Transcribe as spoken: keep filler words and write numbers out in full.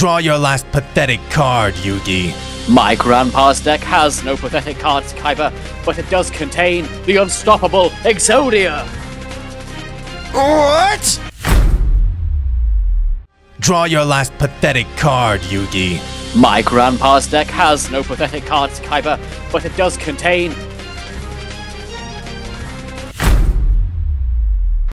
Draw your last pathetic card, Yugi. My grandpa's deck has no pathetic cards, Kaiba, but it does contain the unstoppable Exodia! What? Draw your last pathetic card, Yugi. My grandpa's deck has no pathetic cards, Kaiba, but it does contain